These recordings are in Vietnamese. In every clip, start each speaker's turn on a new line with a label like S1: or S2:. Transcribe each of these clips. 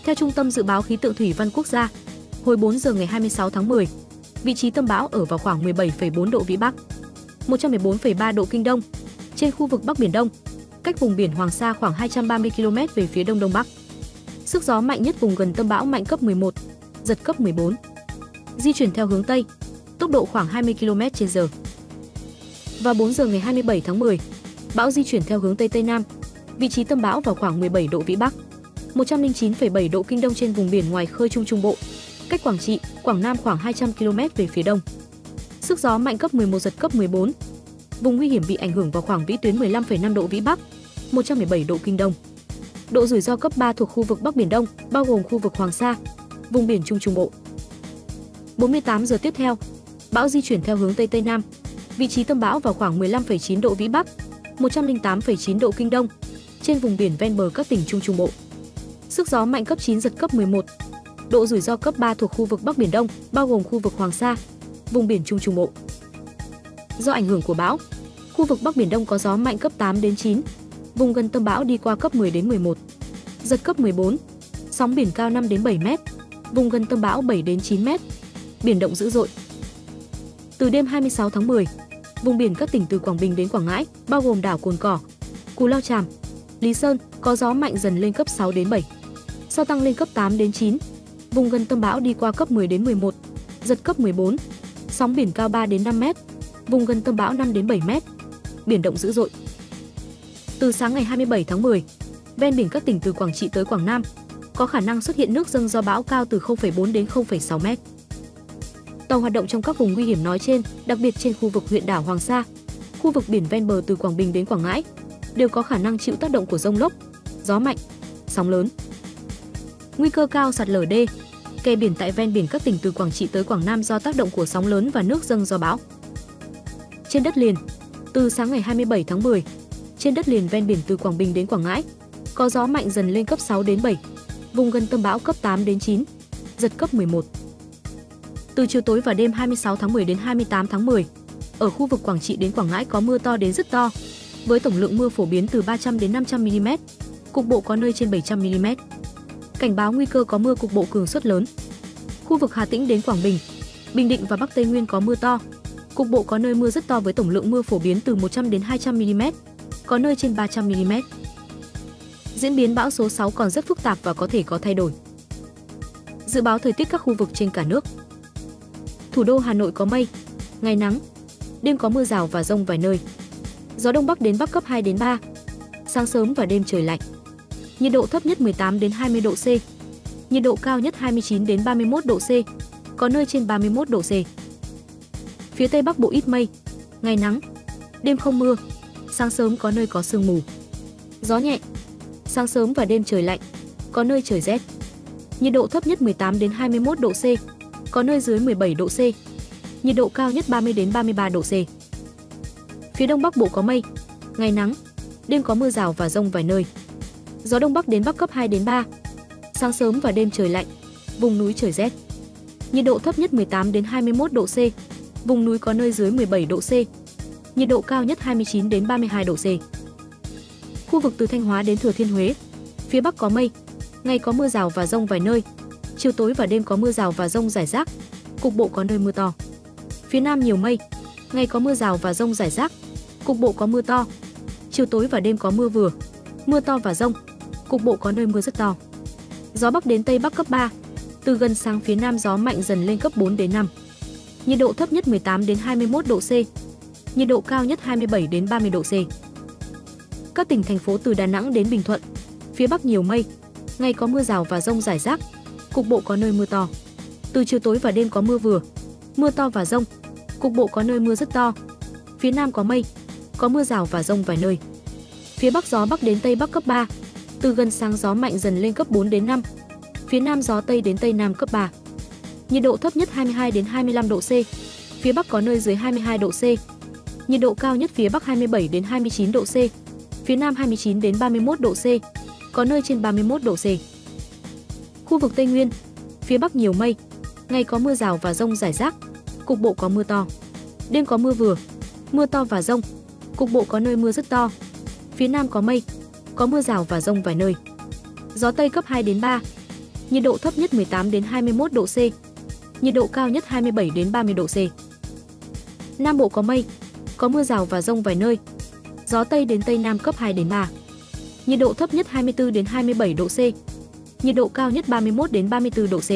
S1: Theo Trung tâm Dự báo Khí tượng Thủy văn Quốc gia, hồi 4 giờ ngày 26 tháng 10, vị trí tâm bão ở vào khoảng 17,4 độ Vĩ Bắc, 114,3 độ Kinh Đông, trên khu vực Bắc Biển Đông, cách vùng biển Hoàng Sa khoảng 230 km về phía đông đông bắc. Sức gió mạnh nhất vùng gần tâm bão mạnh cấp 11, giật cấp 14. Di chuyển theo hướng Tây, tốc độ khoảng 20 km/h. Vào 4 giờ ngày 27 tháng 10, bão di chuyển theo hướng Tây Tây Nam, vị trí tâm bão vào khoảng 17 độ Vĩ Bắc, 109,7 độ Kinh Đông trên vùng biển ngoài khơi Trung Trung Bộ, cách Quảng Trị, Quảng Nam khoảng 200 km về phía đông. Sức gió mạnh cấp 11 giật cấp 14. Vùng nguy hiểm bị ảnh hưởng vào khoảng vĩ tuyến 15,5 độ Vĩ Bắc, 117 độ Kinh Đông. Độ rủi ro cấp 3 thuộc khu vực Bắc Biển Đông, bao gồm khu vực Hoàng Sa, vùng biển Trung Trung Bộ. 48 giờ tiếp theo, bão di chuyển theo hướng Tây Tây Nam, vị trí tâm bão vào khoảng 15,9 độ Vĩ Bắc, 108,9 độ Kinh Đông, trên vùng biển ven bờ các tỉnh Trung Trung Bộ. Sức gió mạnh cấp 9 giật cấp 11. Độ rủi ro cấp 3 thuộc khu vực Bắc Biển Đông, bao gồm khu vực Hoàng Sa, vùng biển Trung Trung Bộ. Do ảnh hưởng của bão, khu vực Bắc Biển Đông có gió mạnh cấp 8 đến 9, vùng gần tâm bão đi qua cấp 10 đến 11, giật cấp 14, sóng biển cao 5 đến 7 mét, vùng gần tâm bão 7 đến 9 mét, biển động dữ dội. Từ đêm 26 tháng 10, vùng biển các tỉnh từ Quảng Bình đến Quảng Ngãi, bao gồm đảo Cồn Cỏ, Cù Lao Chàm, Lý Sơn, có gió mạnh dần lên cấp 6 đến 7, sau tăng lên cấp 8 đến 9, vùng gần tâm bão đi qua cấp 10 đến 11, giật cấp 14, sóng biển cao 3 đến 5 mét, vùng gần tâm bão 5 đến 7 mét, biển động dữ dội. Từ sáng ngày 27 tháng 10, ven biển các tỉnh từ Quảng Trị tới Quảng Nam có khả năng xuất hiện nước dâng do bão cao từ 0,4 đến 0,6 mét. Tàu hoạt động trong các vùng nguy hiểm nói trên, đặc biệt trên khu vực huyện đảo Hoàng Sa, khu vực biển ven bờ từ Quảng Bình đến Quảng Ngãi, đều có khả năng chịu tác động của dông lốc, gió mạnh, sóng lớn. Nguy cơ cao sạt lở đê, kè biển tại ven biển các tỉnh từ Quảng Trị tới Quảng Nam do tác động của sóng lớn và nước dâng do bão. Trên đất liền, từ sáng ngày 27 tháng 10, trên đất liền ven biển từ Quảng Bình đến Quảng Ngãi, có gió mạnh dần lên cấp 6 đến 7, vùng gần tâm bão cấp 8 đến 9, giật cấp 11. Từ chiều tối và đêm 26 tháng 10 đến 28 tháng 10, ở khu vực Quảng Trị đến Quảng Ngãi có mưa to đến rất to, với tổng lượng mưa phổ biến từ 300 đến 500 mm, cục bộ có nơi trên 700 mm. Cảnh báo nguy cơ có mưa cục bộ cường suất lớn. Khu vực Hà Tĩnh đến Quảng Bình, Bình Định và Bắc Tây Nguyên có mưa to, cục bộ có nơi mưa rất to với tổng lượng mưa phổ biến từ 100 đến 200 mm, có nơi trên 300 mm. Diễn biến bão số 6 còn rất phức tạp và có thể có thay đổi. Dự báo thời tiết các khu vực trên cả nước. Thủ đô Hà Nội có mây, ngày nắng, đêm có mưa rào và dông vài nơi. Gió đông bắc đến bắc cấp 2 đến 3. Sáng sớm và đêm trời lạnh. Nhiệt độ thấp nhất 18 đến 20 độ C. Nhiệt độ cao nhất 29 đến 31 độ C, có nơi trên 31 độ C. Phía Tây Bắc Bộ ít mây, ngày nắng, đêm không mưa, sáng sớm có nơi có sương mù. Gió nhẹ, sáng sớm và đêm trời lạnh, có nơi trời rét. Nhiệt độ thấp nhất 18 đến 21 độ C, có nơi dưới 17 độ C. Nhiệt độ cao nhất 30 đến 33 độ C. Phía Đông Bắc Bộ có mây, ngày nắng, đêm có mưa rào và dông vài nơi. Gió Đông Bắc đến Bắc cấp 2 đến 3. Sáng sớm và đêm trời lạnh, vùng núi trời rét. Nhiệt độ thấp nhất 18 đến 21 độ C, vùng núi có nơi dưới 17 độ C. Nhiệt độ cao nhất 29 đến 32 độ C. Khu vực từ Thanh Hóa đến Thừa Thiên Huế, phía Bắc có mây, ngày có mưa rào và dông vài nơi. Chiều tối và đêm có mưa rào và dông rải rác, cục bộ có nơi mưa to. Phía Nam nhiều mây, ngày có mưa rào và dông rải rác, cục bộ có mưa to. Chiều tối và đêm có mưa vừa, mưa to và dông, cục bộ có nơi mưa rất to. Gió Bắc đến Tây Bắc cấp 3, từ gần sáng phía Nam gió mạnh dần lên cấp 4 đến 5. Nhiệt độ thấp nhất 18 đến 21 độ C, nhiệt độ cao nhất 27 đến 30 độ C. Các tỉnh thành phố từ Đà Nẵng đến Bình Thuận, phía Bắc nhiều mây, ngày có mưa rào và dông rải rác, cục bộ có nơi mưa to. Từ chiều tối và đêm có mưa vừa, mưa to và dông, cục bộ có nơi mưa rất to. Phía Nam có mây, có mưa rào và dông vài nơi. Phía Bắc gió Bắc đến Tây Bắc cấp 3, từ gần sáng gió mạnh dần lên cấp 4 đến 5. Phía Nam gió Tây đến Tây Nam cấp 3. Nhiệt độ thấp nhất 22 đến 25 độ C, phía Bắc có nơi dưới 22 độ C. Nhiệt độ cao nhất phía Bắc 27 đến 29 độ C, phía Nam 29 đến 31 độ C, có nơi trên 31 độ C. Khu vực Tây Nguyên, phía Bắc nhiều mây, ngày có mưa rào và dông rải rác, cục bộ có mưa to. Đêm có mưa vừa, mưa to và dông, cục bộ có nơi mưa rất to. Phía Nam có mây, có mưa rào và dông vài nơi. Gió Tây cấp 2 đến 3. Nhiệt độ thấp nhất 18 đến 21 độ C. Nhiệt độ cao nhất 27 đến 30 độ C. Nam Bộ có mây, có mưa rào và dông vài nơi. Gió Tây đến Tây Nam cấp 2 đến 3. Nhiệt độ thấp nhất 24 đến 27 độ C. Nhiệt độ cao nhất 31 đến 34 độ C.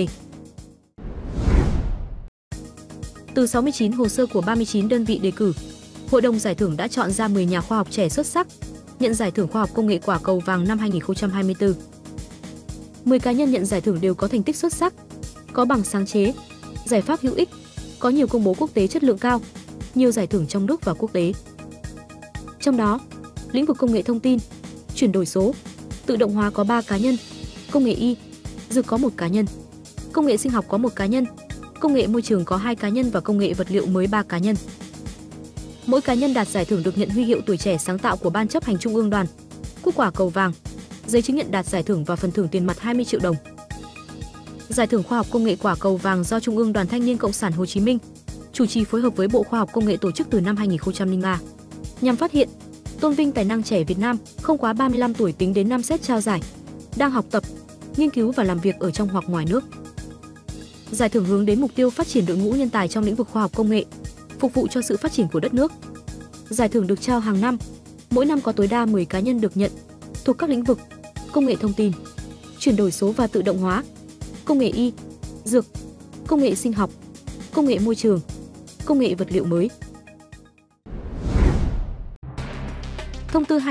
S1: Từ 69 hồ sơ của 39 đơn vị đề cử, Hội đồng giải thưởng đã chọn ra 10 nhà khoa học trẻ xuất sắc nhận giải thưởng khoa học công nghệ Quả Cầu Vàng năm 2024. 10 cá nhân nhận giải thưởng đều có thành tích xuất sắc, có bằng sáng chế, giải pháp hữu ích, có nhiều công bố quốc tế chất lượng cao, nhiều giải thưởng trong nước và quốc tế. Trong đó, lĩnh vực công nghệ thông tin, chuyển đổi số, tự động hóa có 3 cá nhân, công nghệ y, dược có 1 cá nhân, công nghệ sinh học có 1 cá nhân, công nghệ môi trường có 2 cá nhân và công nghệ vật liệu mới 3 cá nhân. Mỗi cá nhân đạt giải thưởng được nhận huy hiệu tuổi trẻ sáng tạo của Ban chấp hành Trung ương Đoàn, cúp Quả Cầu Vàng, giấy chứng nhận đạt giải thưởng và phần thưởng tiền mặt 20 triệu đồng. Giải thưởng khoa học công nghệ Quả Cầu Vàng do Trung ương Đoàn Thanh niên Cộng sản Hồ Chí Minh chủ trì phối hợp với Bộ Khoa học Công nghệ tổ chức từ năm 2003, nhằm phát hiện, tôn vinh tài năng trẻ Việt Nam không quá 35 tuổi tính đến năm xét trao giải, đang học tập, nghiên cứu và làm việc ở trong hoặc ngoài nước. Giải thưởng hướng đến mục tiêu phát triển đội ngũ nhân tài trong lĩnh vực khoa học công nghệ, phục vụ cho sự phát triển của đất nước. Giải thưởng được trao hàng năm, mỗi năm có tối đa 10 cá nhân được nhận, thuộc các lĩnh vực công nghệ thông tin, chuyển đổi số và tự động hóa, công nghệ y, dược, công nghệ sinh học, công nghệ môi trường, công nghệ vật liệu mới. Thông tư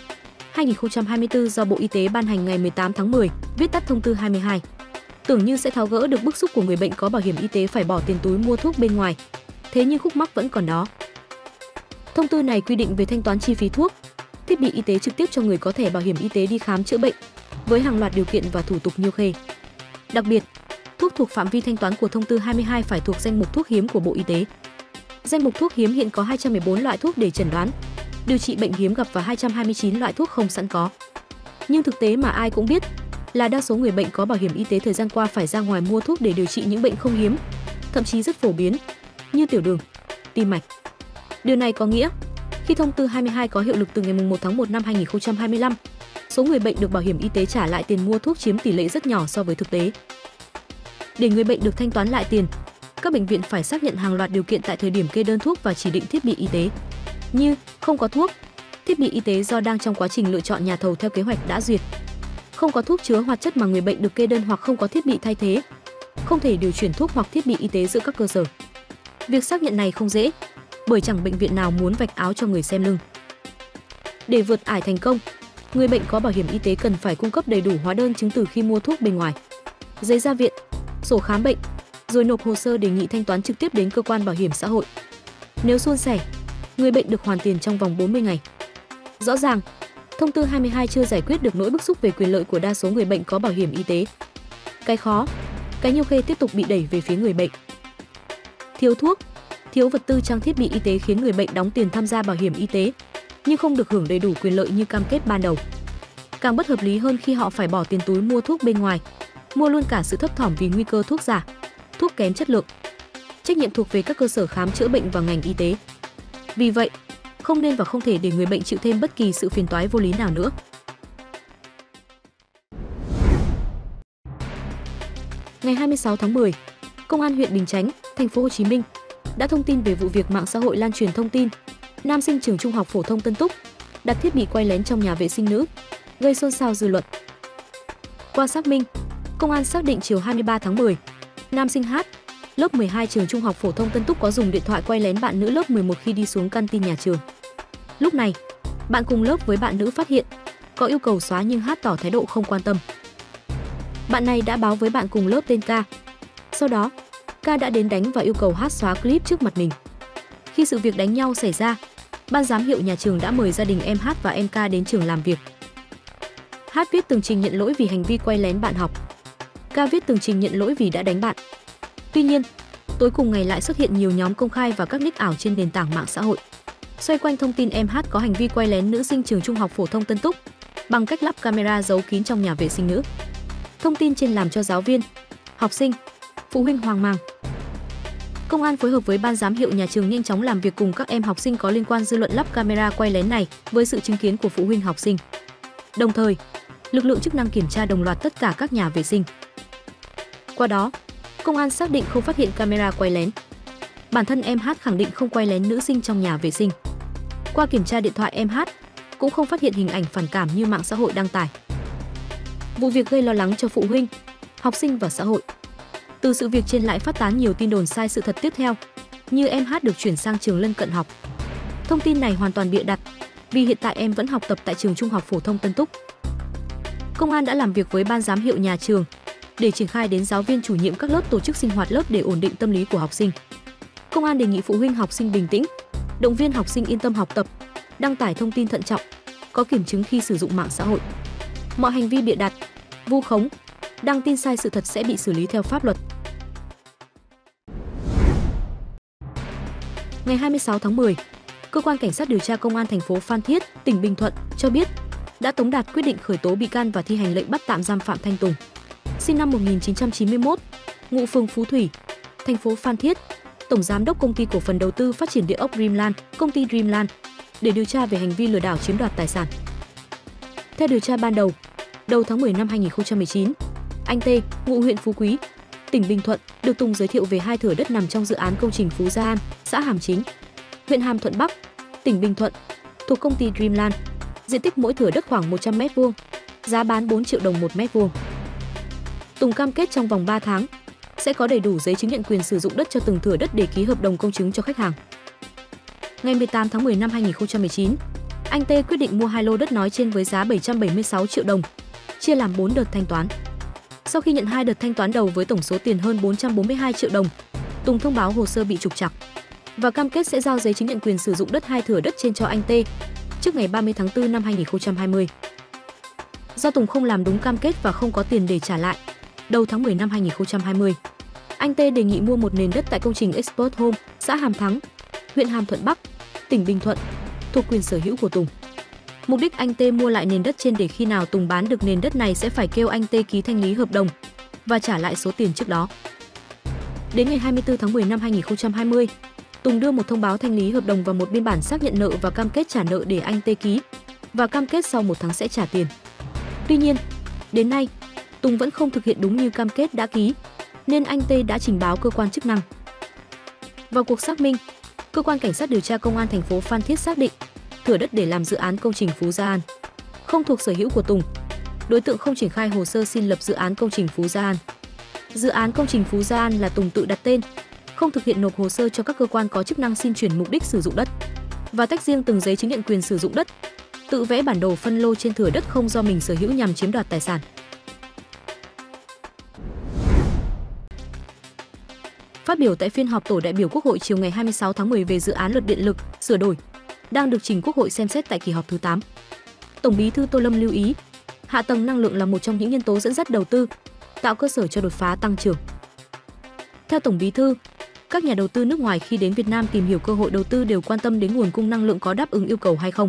S1: 22/2024 do Bộ Y tế ban hành ngày 18 tháng 10, viết tắt thông tư 22. Tưởng như sẽ tháo gỡ được bức xúc của người bệnh có bảo hiểm y tế phải bỏ tiền túi mua thuốc bên ngoài. Thế nhưng khúc mắc vẫn còn đó. Thông tư này quy định về thanh toán chi phí thuốc, thiết bị y tế trực tiếp cho người có thẻ bảo hiểm y tế đi khám chữa bệnh, với hàng loạt điều kiện và thủ tục nhiêu khê. Đặc biệt, thuốc thuộc phạm vi thanh toán của thông tư 22 phải thuộc danh mục thuốc hiếm của Bộ Y tế. Danh mục thuốc hiếm hiện có 214 loại thuốc để chẩn đoán, điều trị bệnh hiếm gặp và 229 loại thuốc không sẵn có. Nhưng thực tế mà ai cũng biết là đa số người bệnh có bảo hiểm y tế thời gian qua phải ra ngoài mua thuốc để điều trị những bệnh không hiếm, thậm chí rất phổ biến, như tiểu đường, tim mạch. Điều này có nghĩa, khi thông tư 22 có hiệu lực từ ngày 1 tháng 1 năm 2025, số người bệnh được bảo hiểm y tế trả lại tiền mua thuốc chiếm tỷ lệ rất nhỏ so với thực tế. Để người bệnh được thanh toán lại tiền, các bệnh viện phải xác nhận hàng loạt điều kiện tại thời điểm kê đơn thuốc và chỉ định thiết bị y tế, như không có thuốc, thiết bị y tế do đang trong quá trình lựa chọn nhà thầu theo kế hoạch đã duyệt, không có thuốc chứa hoạt chất mà người bệnh được kê đơn hoặc không có thiết bị thay thế, không thể điều chuyển thuốc hoặc thiết bị y tế giữa các cơ sở. Việc xác nhận này không dễ, bởi chẳng bệnh viện nào muốn vạch áo cho người xem lưng. Để vượt ải thành công, người bệnh có bảo hiểm y tế cần phải cung cấp đầy đủ hóa đơn chứng từ khi mua thuốc bên ngoài, giấy ra viện, sổ khám bệnh, rồi nộp hồ sơ đề nghị thanh toán trực tiếp đến cơ quan bảo hiểm xã hội. Nếu suôn sẻ, người bệnh được hoàn tiền trong vòng 40 ngày. Rõ ràng, thông tư 22 chưa giải quyết được nỗi bức xúc về quyền lợi của đa số người bệnh có bảo hiểm y tế. Cái khó, cái nhiêu khê tiếp tục bị đẩy về phía người bệnh. Thiếu thuốc, thiếu vật tư trang thiết bị y tế khiến người bệnh đóng tiền tham gia bảo hiểm y tế, nhưng không được hưởng đầy đủ quyền lợi như cam kết ban đầu. Càng bất hợp lý hơn khi họ phải bỏ tiền túi mua thuốc bên ngoài, mua luôn cả sự thấp thỏm vì nguy cơ thuốc giả, thuốc kém chất lượng. Trách nhiệm thuộc về các cơ sở khám chữa bệnh và ngành y tế. Vì vậy, không nên và không thể để người bệnh chịu thêm bất kỳ sự phiền toái vô lý nào nữa. Ngày 26 tháng 10, Công an huyện Bình Chánh, thành phố Hồ Chí Minh đã thông tin về vụ việc mạng xã hội lan truyền thông tin nam sinh trường Trung học phổ thông Tân Túc đặt thiết bị quay lén trong nhà vệ sinh nữ, gây xôn xao dư luận. Qua xác minh, công an xác định chiều 23 tháng 10, nam sinh H, lớp 12 trường Trung học phổ thông Tân Túc có dùng điện thoại quay lén bạn nữ lớp 11 khi đi xuống canteen nhà trường. Lúc này, bạn cùng lớp với bạn nữ phát hiện, có yêu cầu xóa nhưng H tỏ thái độ không quan tâm. Bạn này đã báo với bạn cùng lớp tên K. Sau đó, K đã đến đánh và yêu cầu H xóa clip trước mặt mình. Khi sự việc đánh nhau xảy ra, ban giám hiệu nhà trường đã mời gia đình em H và em K đến trường làm việc. H viết tường trình nhận lỗi vì hành vi quay lén bạn học. K viết tường trình nhận lỗi vì đã đánh bạn. Tuy nhiên, tối cùng ngày lại xuất hiện nhiều nhóm công khai và các nick ảo trên nền tảng mạng xã hội, xoay quanh thông tin em H có hành vi quay lén nữ sinh trường Trung học phổ thông Tân Túc bằng cách lắp camera giấu kín trong nhà vệ sinh nữ. Thông tin trên làm cho giáo viên, học sinh, phụ huynh hoang mang. Công an phối hợp với ban giám hiệu nhà trường nhanh chóng làm việc cùng các em học sinh có liên quan dư luận lắp camera quay lén này với sự chứng kiến của phụ huynh học sinh. Đồng thời, lực lượng chức năng kiểm tra đồng loạt tất cả các nhà vệ sinh. Qua đó, công an xác định không phát hiện camera quay lén. Bản thân em Hát khẳng định không quay lén nữ sinh trong nhà vệ sinh. Qua kiểm tra điện thoại em Hát, cũng không phát hiện hình ảnh phản cảm như mạng xã hội đăng tải. Vụ việc gây lo lắng cho phụ huynh, học sinh và xã hội. Từ sự việc trên lại phát tán nhiều tin đồn sai sự thật tiếp theo, như em Hát được chuyển sang trường lân cận học. Thông tin này hoàn toàn bịa đặt, vì hiện tại em vẫn học tập tại trường Trung học phổ thông Tân Túc. Công an đã làm việc với ban giám hiệu nhà trường để triển khai đến giáo viên chủ nhiệm các lớp tổ chức sinh hoạt lớp để ổn định tâm lý của học sinh. Công an đề nghị phụ huynh học sinh bình tĩnh, động viên học sinh yên tâm học tập, đăng tải thông tin thận trọng, có kiểm chứng khi sử dụng mạng xã hội. Mọi hành vi bịa đặt, vu khống, đăng tin sai sự thật sẽ bị xử lý theo pháp luật. Ngày 26 tháng 10, Cơ quan Cảnh sát điều tra Công an thành phố Phan Thiết, tỉnh Bình Thuận cho biết đã tống đạt quyết định khởi tố bị can và thi hành lệnh bắt tạm giam Phạm Thanh Tùng, sinh năm 1991, ngụ phường Phú Thủy, thành phố Phan Thiết, tổng giám đốc công ty cổ phần đầu tư phát triển địa ốc Dreamland, công ty Dreamland, để điều tra về hành vi lừa đảo chiếm đoạt tài sản. Theo điều tra ban đầu, đầu tháng 10 năm 2019, anh T, ngụ huyện Phú Quý, tỉnh Bình Thuận, được Tùng giới thiệu về 2 thửa đất nằm trong dự án công trình Phú Gia An, xã Hàm Chính, huyện Hàm Thuận Bắc, tỉnh Bình Thuận, thuộc công ty Dreamland. Diện tích mỗi thửa đất khoảng 100 m², giá bán 4 triệu đồng 1 m². Tùng cam kết trong vòng 3 tháng sẽ có đầy đủ giấy chứng nhận quyền sử dụng đất cho từng thửa đất để ký hợp đồng công chứng cho khách hàng. Ngày 18 tháng 10 năm 2019, anh T quyết định mua 2 lô đất nói trên với giá 776 triệu đồng, chia làm 4 đợt thanh toán. Sau khi nhận 2 đợt thanh toán đầu với tổng số tiền hơn 442 triệu đồng, Tùng thông báo hồ sơ bị trục trặc và cam kết sẽ giao giấy chứng nhận quyền sử dụng đất 2 thửa đất trên cho anh T trước ngày 30 tháng 4 năm 2020. Do Tùng không làm đúng cam kết và không có tiền để trả lại, đầu tháng 10 năm 2020, anh T đề nghị mua một nền đất tại công trình Export Home, xã Hàm Thắng, huyện Hàm Thuận Bắc, tỉnh Bình Thuận, thuộc quyền sở hữu của Tùng. Mục đích anh T mua lại nền đất trên để khi nào Tùng bán được nền đất này sẽ phải kêu anh T ký thanh lý hợp đồng và trả lại số tiền trước đó. Đến ngày 24 tháng 10 năm 2020, Tùng đưa một thông báo thanh lý hợp đồng và một biên bản xác nhận nợ và cam kết trả nợ để anh T ký và cam kết sau 1 tháng sẽ trả tiền. Tuy nhiên, đến nay, Tùng vẫn không thực hiện đúng như cam kết đã ký, nên anh T đã trình báo cơ quan chức năng. Vào cuộc xác minh, Cơ quan Cảnh sát điều tra Công an thành phố Phan Thiết xác định thửa đất để làm dự án công trình Phú Gia An không thuộc sở hữu của Tùng. Đối tượng không triển khai hồ sơ xin lập dự án công trình Phú Gia An. Dự án công trình Phú Gia An là Tùng tự đặt tên, không thực hiện nộp hồ sơ cho các cơ quan có chức năng xin chuyển mục đích sử dụng đất và tách riêng từng giấy chứng nhận quyền sử dụng đất, tự vẽ bản đồ phân lô trên thửa đất không do mình sở hữu nhằm chiếm đoạt tài sản. Phát biểu tại phiên họp tổ đại biểu Quốc hội chiều ngày 26 tháng 10 về dự án luật điện lực sửa đổi đang được trình Quốc hội xem xét tại kỳ họp thứ 8, Tổng Bí thư Tô Lâm lưu ý, hạ tầng năng lượng là một trong những nhân tố dẫn dắt đầu tư, tạo cơ sở cho đột phá tăng trưởng. Theo Tổng Bí thư, các nhà đầu tư nước ngoài khi đến Việt Nam tìm hiểu cơ hội đầu tư đều quan tâm đến nguồn cung năng lượng có đáp ứng yêu cầu hay không.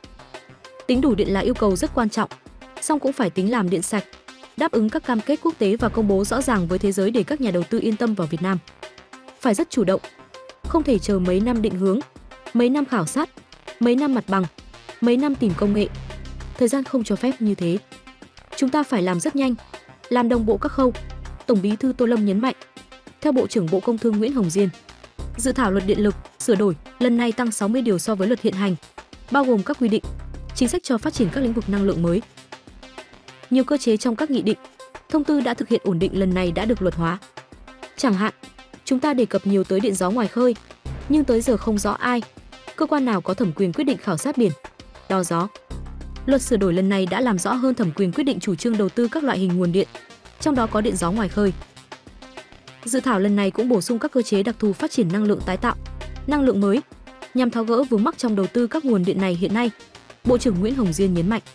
S1: Tính đủ điện là yêu cầu rất quan trọng, song cũng phải tính làm điện sạch, đáp ứng các cam kết quốc tế và công bố rõ ràng với thế giới để các nhà đầu tư yên tâm vào Việt Nam. Phải rất chủ động, không thể chờ mấy năm định hướng, mấy năm khảo sát, mấy năm mặt bằng, mấy năm tìm công nghệ. Thời gian không cho phép như thế. Chúng ta phải làm rất nhanh, làm đồng bộ các khâu, Tổng Bí thư Tô Lâm nhấn mạnh. Theo Bộ trưởng Bộ Công Thương Nguyễn Hồng Diên, dự thảo luật điện lực sửa đổi lần này tăng 60 điều so với luật hiện hành, bao gồm các quy định, chính sách cho phát triển các lĩnh vực năng lượng mới. Nhiều cơ chế trong các nghị định, thông tư đã thực hiện ổn định lần này đã được luật hóa. Chẳng hạn, chúng ta đề cập nhiều tới điện gió ngoài khơi, nhưng tới giờ không rõ ai, cơ quan nào có thẩm quyền quyết định khảo sát biển, đo gió. Luật sửa đổi lần này đã làm rõ hơn thẩm quyền quyết định chủ trương đầu tư các loại hình nguồn điện, trong đó có điện gió ngoài khơi. Dự thảo lần này cũng bổ sung các cơ chế đặc thù phát triển năng lượng tái tạo, năng lượng mới, nhằm tháo gỡ vướng mắc trong đầu tư các nguồn điện này hiện nay, Bộ trưởng Nguyễn Hồng Diên nhấn mạnh.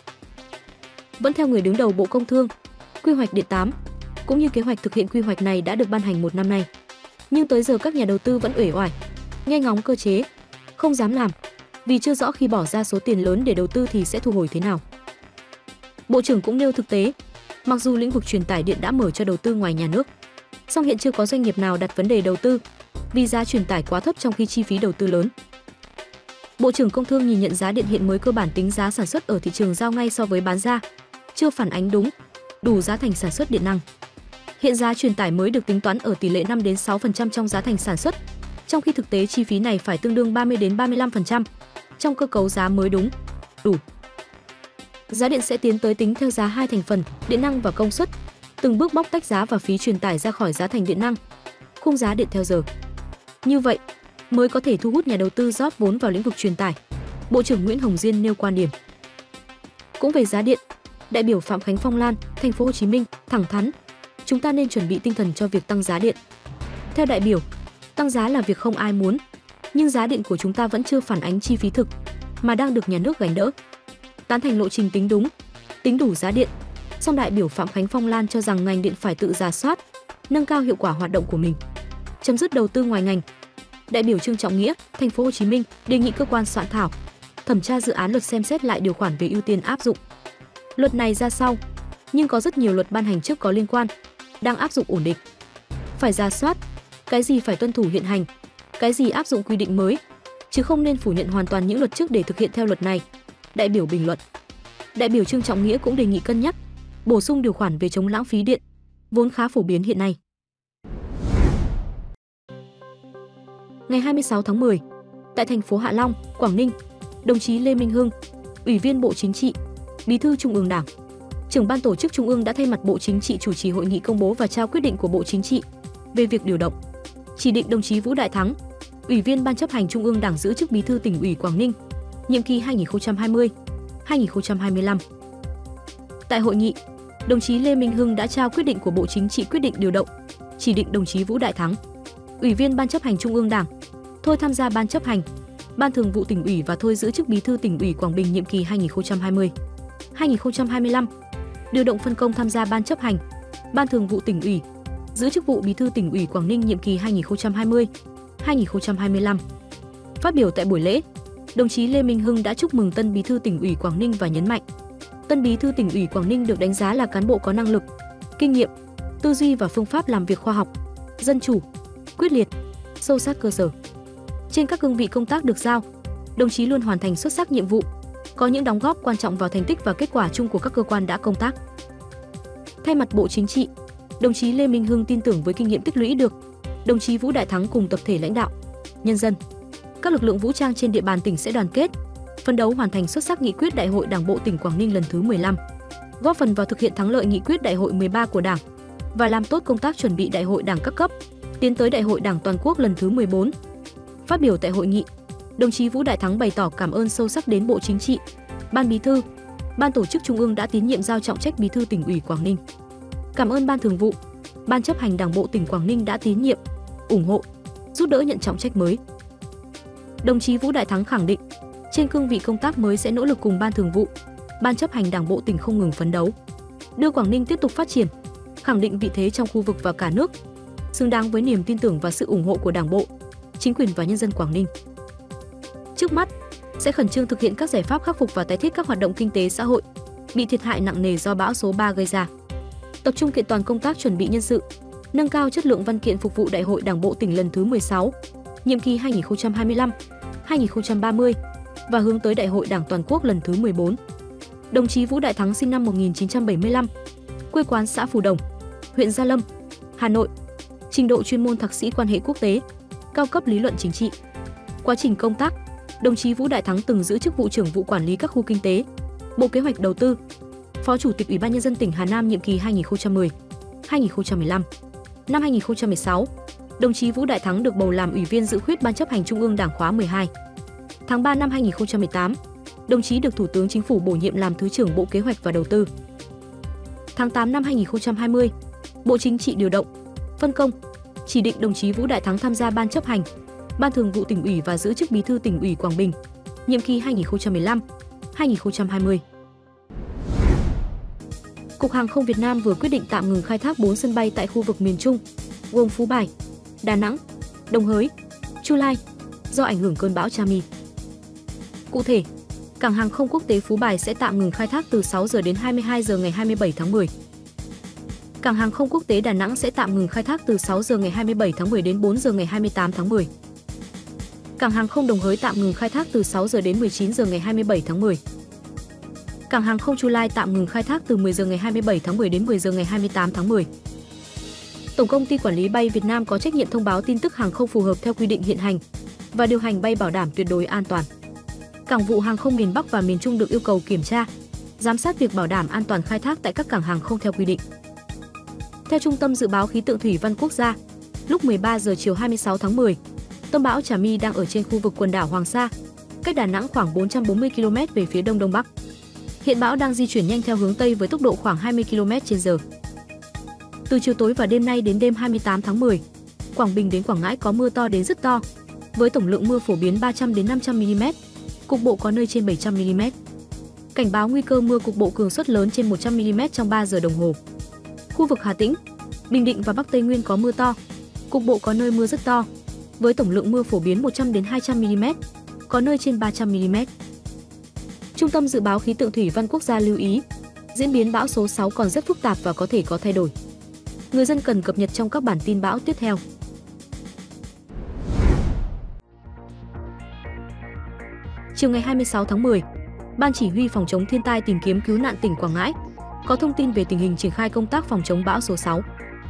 S1: Vẫn theo người đứng đầu Bộ Công Thương, quy hoạch điện 8, cũng như kế hoạch thực hiện quy hoạch này đã được ban hành 1 năm nay. Nhưng tới giờ các nhà đầu tư vẫn uể oải, nghe ngóng cơ chế, không dám làm, vì chưa rõ khi bỏ ra số tiền lớn để đầu tư thì sẽ thu hồi thế nào. Bộ trưởng cũng nêu thực tế, mặc dù lĩnh vực truyền tải điện đã mở cho đầu tư ngoài nhà nước, song hiện chưa có doanh nghiệp nào đặt vấn đề đầu tư vì giá truyền tải quá thấp trong khi chi phí đầu tư lớn. Bộ trưởng Công Thương nhìn nhận giá điện hiện mới cơ bản tính giá sản xuất ở thị trường giao ngay so với bán ra, chưa phản ánh đúng, đủ giá thành sản xuất điện năng. Hiện giá truyền tải mới được tính toán ở tỷ lệ 5 đến 6% trong giá thành sản xuất, trong khi thực tế chi phí này phải tương đương 30 đến 35% trong cơ cấu giá mới đúng, đủ. Giá điện sẽ tiến tới tính theo giá hai thành phần, điện năng và công suất, từng bước bóc tách giá và phí truyền tải ra khỏi giá thành điện năng. Khung giá điện theo giờ. Như vậy, mới có thể thu hút nhà đầu tư rót vốn vào lĩnh vực truyền tải. Bộ trưởng Nguyễn Hồng Diên nêu quan điểm. Cũng về giá điện, đại biểu Phạm Khánh Phong Lan, Thành phố Hồ Chí Minh thẳng thắn, chúng ta nên chuẩn bị tinh thần cho việc tăng giá điện. Theo đại biểu, tăng giá là việc không ai muốn, nhưng giá điện của chúng ta vẫn chưa phản ánh chi phí thực mà đang được nhà nước gánh đỡ. Tán thành lộ trình tính đúng, tính đủ giá điện. Song đại biểu Phạm Khánh Phong Lan cho rằng ngành điện phải tự rà soát, nâng cao hiệu quả hoạt động của mình, chấm dứt đầu tư ngoài ngành. Đại biểu Trương Trọng Nghĩa, Thành phố Hồ Chí Minh đề nghị cơ quan soạn thảo thẩm tra dự án luật xem xét lại điều khoản về ưu tiên áp dụng. Luật này ra sau, nhưng có rất nhiều luật ban hành trước có liên quan, đang áp dụng ổn định. Phải rà soát, cái gì phải tuân thủ hiện hành, cái gì áp dụng quy định mới, chứ không nên phủ nhận hoàn toàn những luật trước để thực hiện theo luật này. Đại biểu bình luận. Đại biểu Trương Trọng Nghĩa cũng đề nghị cân nhắc bổ sung điều khoản về chống lãng phí điện, vốn khá phổ biến hiện nay. Ngày 26 tháng 10, tại thành phố Hạ Long, Quảng Ninh, đồng chí Lê Minh Hưng, Ủy viên Bộ Chính trị, Bí thư Trung ương Đảng, Trưởng ban tổ chức Trung ương đã thay mặt Bộ Chính trị chủ trì hội nghị công bố và trao quyết định của Bộ Chính trị về việc điều động, chỉ định đồng chí Vũ Đại Thắng, Ủy viên Ban chấp hành Trung ương Đảng giữ chức Bí thư Tỉnh ủy Quảng Ninh, nhiệm kỳ 2020-2025. Tại hội nghị, đồng chí Lê Minh Hưng đã trao quyết định của Bộ Chính trị quyết định điều động, chỉ định đồng chí Vũ Đại Thắng, Ủy viên Ban chấp hành Trung ương Đảng, thôi tham gia Ban chấp hành, Ban thường vụ Tỉnh ủy và thôi giữ chức Bí thư Tỉnh ủy Quảng Bình nhiệm kỳ 2020-2025. Điều động phân công tham gia Ban chấp hành, Ban thường vụ Tỉnh ủy, giữ chức vụ Bí thư Tỉnh ủy Quảng Ninh nhiệm kỳ 2020-2025. Phát biểu tại buổi lễ, đồng chí Lê Minh Hưng đã chúc mừng tân Bí thư Tỉnh ủy Quảng Ninh và nhấn mạnh, tân Bí thư Tỉnh ủy Quảng Ninh được đánh giá là cán bộ có năng lực, kinh nghiệm, tư duy và phương pháp làm việc khoa học, dân chủ, quyết liệt, sâu sát cơ sở. Trên các cương vị công tác được giao, đồng chí luôn hoàn thành xuất sắc nhiệm vụ, có những đóng góp quan trọng vào thành tích và kết quả chung của các cơ quan đã công tác. Thay mặt Bộ Chính trị, đồng chí Lê Minh Hưng tin tưởng với kinh nghiệm tích lũy được, đồng chí Vũ Đại Thắng cùng tập thể lãnh đạo, nhân dân, các lực lượng vũ trang trên địa bàn tỉnh sẽ đoàn kết, phấn đấu hoàn thành xuất sắc nghị quyết Đại hội Đảng bộ tỉnh Quảng Ninh lần thứ 15, góp phần vào thực hiện thắng lợi nghị quyết Đại hội 13 của Đảng và làm tốt công tác chuẩn bị Đại hội Đảng các cấp, tiến tới Đại hội Đảng toàn quốc lần thứ 14. Phát biểu tại hội nghị, đồng chí Vũ Đại Thắng bày tỏ cảm ơn sâu sắc đến Bộ Chính trị, Ban Bí thư, Ban tổ chức Trung ương đã tín nhiệm giao trọng trách Bí thư Tỉnh ủy Quảng Ninh. Cảm ơn Ban thường vụ, Ban chấp hành Đảng bộ tỉnh Quảng Ninh đã tín nhiệm, ủng hộ, giúp đỡ nhận trọng trách mới. Đồng chí Vũ Đại Thắng khẳng định, trên cương vị công tác mới sẽ nỗ lực cùng Ban thường vụ, Ban chấp hành Đảng bộ tỉnh không ngừng phấn đấu, đưa Quảng Ninh tiếp tục phát triển, khẳng định vị thế trong khu vực và cả nước, xứng đáng với niềm tin tưởng và sự ủng hộ của Đảng bộ, chính quyền và nhân dân Quảng Ninh. Trước mắt, sẽ khẩn trương thực hiện các giải pháp khắc phục và tái thiết các hoạt động kinh tế xã hội bị thiệt hại nặng nề do bão số 3 gây ra. Tập trung kiện toàn công tác chuẩn bị nhân sự, nâng cao chất lượng văn kiện phục vụ Đại hội Đảng bộ tỉnh lần thứ 16, nhiệm kỳ 2025-2030 và hướng tới Đại hội Đảng toàn quốc lần thứ 14. Đồng chí Vũ Đại Thắng sinh năm 1975, quê quán xã Phù Đồng, huyện Gia Lâm, Hà Nội. Trình độ chuyên môn thạc sĩ quan hệ quốc tế, cao cấp lý luận chính trị. Quá trình công tác, đồng chí Vũ Đại Thắng từng giữ chức vụ trưởng vụ quản lý các khu kinh tế, Bộ Kế hoạch Đầu tư, Phó Chủ tịch Ủy ban nhân dân tỉnh Hà Nam nhiệm kỳ 2010-2015. Năm 2016, đồng chí Vũ Đại Thắng được bầu làm Ủy viên dự khuyết Ban chấp hành Trung ương Đảng khóa 12. Tháng 3 năm 2018, đồng chí được Thủ tướng Chính phủ bổ nhiệm làm Thứ trưởng Bộ Kế hoạch và Đầu tư. Tháng 8 năm 2020, Bộ Chính trị điều động, phân công, chỉ định đồng chí Vũ Đại Thắng tham gia Ban chấp hành, Ban thường vụ Tỉnh ủy và giữ chức Bí thư Tỉnh ủy Quảng Bình, nhiệm kỳ 2015-2020. Cục Hàng không Việt Nam vừa quyết định tạm ngừng khai thác 4 sân bay tại khu vực miền Trung, gồm Phú Bài, Đà Nẵng, Đồng Hới, Chu Lai, do ảnh hưởng cơn bão Chami. Cụ thể, Cảng hàng không quốc tế Phú Bài sẽ tạm ngừng khai thác từ 6 giờ đến 22 giờ ngày 27 tháng 10. Cảng hàng không quốc tế Đà Nẵng sẽ tạm ngừng khai thác từ 6 giờ ngày 27 tháng 10 đến 4 giờ ngày 28 tháng 10. Cảng hàng không Đồng Hới tạm ngừng khai thác từ 6 giờ đến 19 giờ ngày 27 tháng 10. Cảng hàng không Chu Lai tạm ngừng khai thác từ 10 giờ ngày 27 tháng 10 đến 10 giờ ngày 28 tháng 10. Tổng công ty quản lý bay Việt Nam có trách nhiệm thông báo tin tức hàng không phù hợp theo quy định hiện hành và điều hành bay bảo đảm tuyệt đối an toàn. Cảng vụ hàng không miền Bắc và miền Trung được yêu cầu kiểm tra, giám sát việc bảo đảm an toàn khai thác tại các cảng hàng không theo quy định. Theo Trung tâm Dự báo Khí tượng Thủy văn Quốc gia, lúc 13 giờ chiều 26 tháng 10, tâm bão Trà My đang ở trên khu vực quần đảo Hoàng Sa, cách Đà Nẵng khoảng 440 km về phía đông đông bắc. Hiện bão đang di chuyển nhanh theo hướng Tây với tốc độ khoảng 20 km/h. Từ chiều tối và đêm nay đến đêm 28 tháng 10, Quảng Bình đến Quảng Ngãi có mưa to đến rất to, với tổng lượng mưa phổ biến 300 đến 500 mm, cục bộ có nơi trên 700 mm. Cảnh báo nguy cơ mưa cục bộ cường suất lớn trên 100 mm trong 3 giờ đồng hồ. Khu vực Hà Tĩnh, Bình Định và Bắc Tây Nguyên có mưa to, cục bộ có nơi mưa rất to, với tổng lượng mưa phổ biến 100 đến 200 mm, có nơi trên 300 mm. Trung tâm Dự báo Khí tượng Thủy văn Quốc gia lưu ý, diễn biến bão số 6 còn rất phức tạp và có thể có thay đổi. Người dân cần cập nhật trong các bản tin bão tiếp theo. Chiều ngày 26 tháng 10, Ban Chỉ huy Phòng chống thiên tai tìm kiếm cứu nạn tỉnh Quảng Ngãi có thông tin về tình hình triển khai công tác phòng chống bão số 6.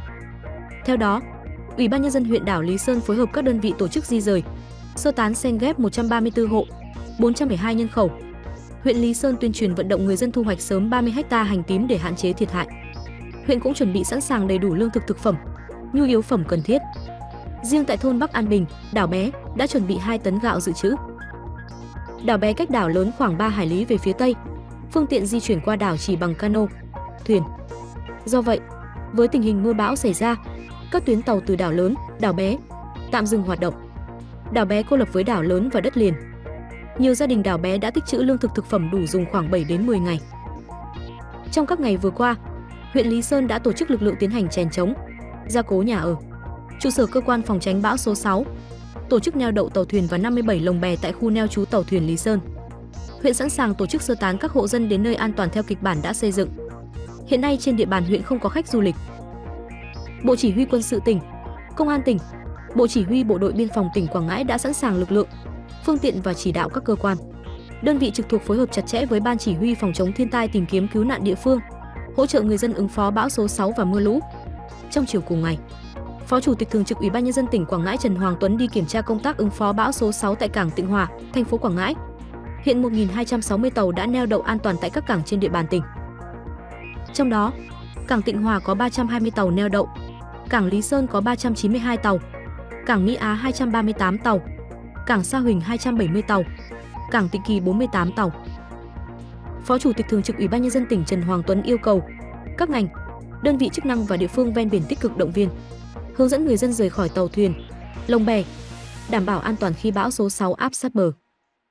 S1: Theo đó, Ủy ban Nhân dân huyện đảo Lý Sơn phối hợp các đơn vị tổ chức di rời, sơ tán xen ghép 134 hộ, 402 nhân khẩu. Huyện Lý Sơn tuyên truyền vận động người dân thu hoạch sớm 30 ha hành tím để hạn chế thiệt hại. Huyện cũng chuẩn bị sẵn sàng đầy đủ lương thực thực phẩm, nhu yếu phẩm cần thiết. Riêng tại thôn Bắc An Bình, đảo Bé đã chuẩn bị 2 tấn gạo dự trữ. Đảo Bé cách đảo lớn khoảng 3 hải lý về phía tây. Phương tiện di chuyển qua đảo chỉ bằng cano, thuyền. Do vậy, với tình hình mưa bão xảy ra, các tuyến tàu từ đảo lớn, đảo Bé tạm dừng hoạt động. Đảo Bé cô lập với đảo lớn và đất liền. Nhiều gia đình đảo Bé đã tích trữ lương thực thực phẩm đủ dùng khoảng 7 đến 10 ngày. Trong các ngày vừa qua, huyện Lý Sơn đã tổ chức lực lượng tiến hành chèn chống, gia cố nhà ở, trụ sở cơ quan phòng tránh bão số 6, tổ chức neo đậu tàu thuyền và 57 lồng bè tại khu neo trú tàu thuyền Lý Sơn. Huyện sẵn sàng tổ chức sơ tán các hộ dân đến nơi an toàn theo kịch bản đã xây dựng. Hiện nay trên địa bàn huyện không có khách du lịch. Bộ Chỉ huy Quân sự tỉnh, Công an tỉnh, Bộ Chỉ huy Bộ đội Biên phòng tỉnh Quảng Ngãi đã sẵn sàng lực lượng, phương tiện và chỉ đạo các cơ quan, đơn vị trực thuộc phối hợp chặt chẽ với Ban Chỉ huy Phòng chống thiên tai tìm kiếm cứu nạn địa phương, hỗ trợ người dân ứng phó bão số 6 và mưa lũ. Trong chiều cùng ngày, Phó Chủ tịch Thường trực Ủy ban Nhân dân tỉnh Quảng Ngãi Trần Hoàng Tuấn đi kiểm tra công tác ứng phó bão số 6 tại cảng Tịnh Hòa, thành phố Quảng Ngãi. Hiện 1.260 tàu đã neo đậu an toàn tại các cảng trên địa bàn tỉnh. Trong đó, cảng Tịnh Hòa có 320 tàu neo đậu, cảng Lý Sơn có 392 tàu, cảng Mỹ Á 238 tàu, cảng Sa Huỳnh 270 tàu, cảng Tịnh Kỳ 48 tàu. Phó Chủ tịch Thường trực Ủy ban Nhân dân tỉnh Trần Hoàng Tuấn yêu cầu các ngành, đơn vị chức năng và địa phương ven biển tích cực động viên, hướng dẫn người dân rời khỏi tàu thuyền, lồng bè, đảm bảo an toàn khi bão số 6 áp sát bờ.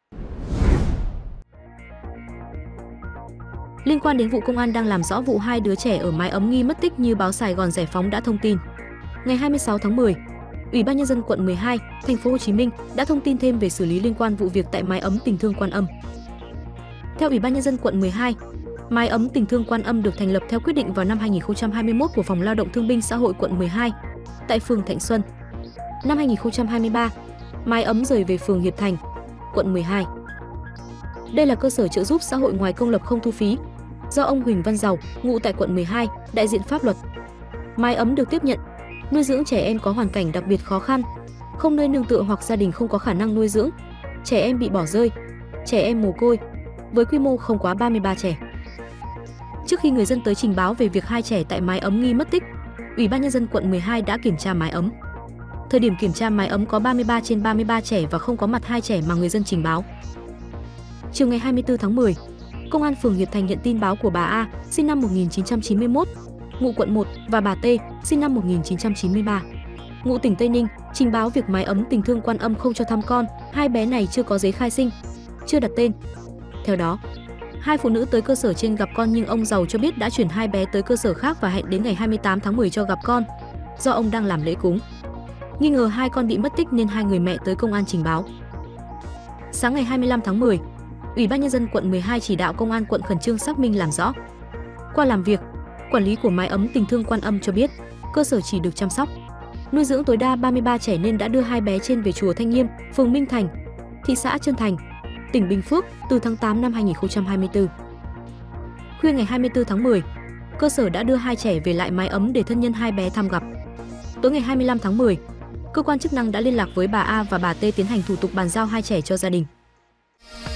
S1: Liên quan đến vụ công an đang làm rõ vụ 2 đứa trẻ ở mái ấm nghi mất tích như báo Sài Gòn Giải phóng đã thông tin. Ngày 26 tháng 10, Ủy ban Nhân dân quận 12, thành phố Hồ Chí Minh đã thông tin thêm về xử lý liên quan vụ việc tại mái ấm Tình Thương Quan Âm. Theo Ủy ban Nhân dân quận 12, mái ấm Tình Thương Quan Âm được thành lập theo quyết định vào năm 2021 của Phòng Lao động Thương binh Xã hội quận 12 tại phường Thạnh Xuân. Năm 2023, mái ấm rời về phường Hiệp Thành, quận 12. Đây là cơ sở trợ giúp xã hội ngoài công lập không thu phí, do ông Huỳnh Văn Giàu, ngụ tại quận 12, đại diện pháp luật. Mái ấm được tiếp nhận, nuôi dưỡng trẻ em có hoàn cảnh đặc biệt khó khăn, không nơi nương tựa hoặc gia đình không có khả năng nuôi dưỡng, trẻ em bị bỏ rơi, trẻ em mồ côi, với quy mô không quá 33 trẻ. Trước khi người dân tới trình báo về việc 2 trẻ tại mái ấm nghi mất tích, Ủy ban Nhân dân quận 12 đã kiểm tra mái ấm. Thời điểm kiểm tra mái ấm có 33 trên 33 trẻ và không có mặt 2 trẻ mà người dân trình báo. Chiều ngày 24 tháng 10, Công an phường Hiệp Thành nhận tin báo của bà A, sinh năm 1991, ngụ quận 1 và bà T, sinh năm 1993, ngụ tỉnh Tây Ninh, trình báo việc mái ấm Tình Thương Quan Âm không cho thăm con, 2 bé này chưa có giấy khai sinh, chưa đặt tên. Theo đó, 2 phụ nữ tới cơ sở trên gặp con nhưng ông Giàu cho biết đã chuyển 2 bé tới cơ sở khác và hẹn đến ngày 28 tháng 10 cho gặp con, do ông đang làm lễ cúng. Nghi ngờ 2 con bị mất tích nên 2 người mẹ tới công an trình báo. Sáng ngày 25 tháng 10, Ủy ban Nhân dân quận 12 chỉ đạo Công an quận khẩn trương xác minh làm rõ. Qua làm việc, quản lý của mái ấm Tình Thương Quan Âm cho biết, cơ sở chỉ được chăm sóc, nuôi dưỡng tối đa 33 trẻ nên đã đưa 2 bé trên về chùa Thanh Nghiêm, phường Minh Thành, thị xã Trơn Thành, tỉnh Bình Phước từ tháng 8 năm 2024. Khuya ngày 24 tháng 10, cơ sở đã đưa 2 trẻ về lại mái ấm để thân nhân 2 bé thăm gặp. Tối ngày 25 tháng 10, cơ quan chức năng đã liên lạc với bà A và bà T tiến hành thủ tục bàn giao hai trẻ cho gia đình.